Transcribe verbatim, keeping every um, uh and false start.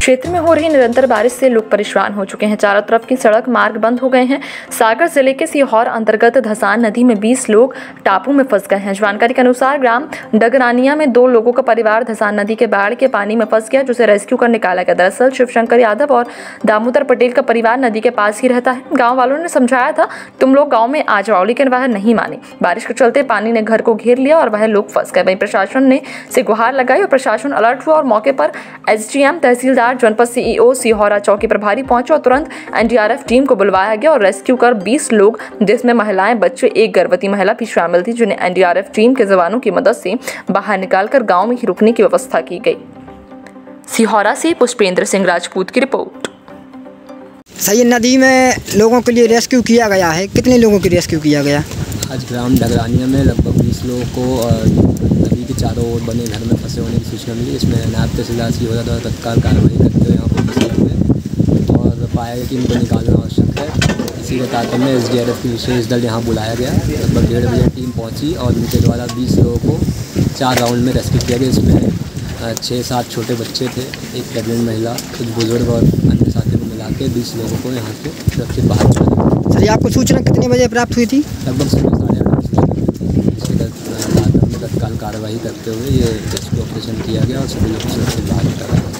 क्षेत्र में हो रही निरंतर बारिश से लोग परेशान हो चुके हैं। चारों तरफ की सड़क मार्ग बंद हो गए हैं। सागर जिले के सीहोर अंतर्गत धसान नदी में बीस लोग टापू में फंस गए हैं। जानकारी के अनुसार ग्राम डगरानिया में दो लोगों का परिवार धसान नदी के बाढ़ के पानी में फंस गया, जिसे रेस्क्यू कर निकाला गया। दरअसल शिवशंकर यादव और दामोदर पटेल का परिवार नदी के पास ही रहता है। गाँव वालों ने समझाया था तुम लोग गाँव में आ जाओ, लेकिन वह नहीं माने। बारिश के चलते पानी ने घर को घेर लिया और वह लोग फंस गए। वहीं प्रशासन ने से गुहार लगाई और प्रशासन अलर्ट हुआ और मौके पर एसडीएम, तहसीलदार, जनपद सीईओ, सिहोरा चौकी प्रभारी पहुंचे और तुरंत एनडीआरएफ टीम को बुलवाया गया और रेस्क्यू कर बीस लोग, जिसमें महिलाएं, बच्चे, एक गर्भवती महिला भी शामिल थी, जिन्हें एनडीआरएफ टीम के जवानों की मदद से बाहर निकालकर गांव में ही रुकने की व्यवस्था की गई। सिहोरा से पुष्पेंद्र सिंह राजपूत की रिपोर्ट। सही नदी में लोगों के लिए रेस्क्यू किया गया है। कितने लोगों की रेस्क्यू किया गया? आज ग्राम डगरानिया में लगभग बीस लोगों को नदी के चारों ओर बने घर में फंसे होने की सूचना मिली। इसमें नायब तहसीलदार सिहोरा द्वारा तत्काल कार्रवाई करते हुए यहाँ पर फंसे हुए और पाया गया कि इनको निकालना आवश्यक है। इसी के तारतम्य में एस डी आर एफ की विशेष दल यहाँ बुलाया गया। लगभग डेढ़ बजे टीम पहुँची और उनके द्वारा बीस लोगों को चार राउंड में रेस्क्यू किया गया। इसमें छः सात छोटे बच्चे थे, एक प्रेगनेंट महिला, कुछ बुजुर्ग और अन्य साथियों को मिला के बीस लोगों को यहाँ से सुरक्षित बाहर निकाला। सर, आपको सूचना कितने बजे प्राप्त हुई थी? लगभग सुबह साढ़े आठ बजे। इसके तत्काल कार्रवाई करते हुए ये रेस्क्यू ऑपरेशन किया गया और सभी लोग सुरक्षित बाहर निकाला।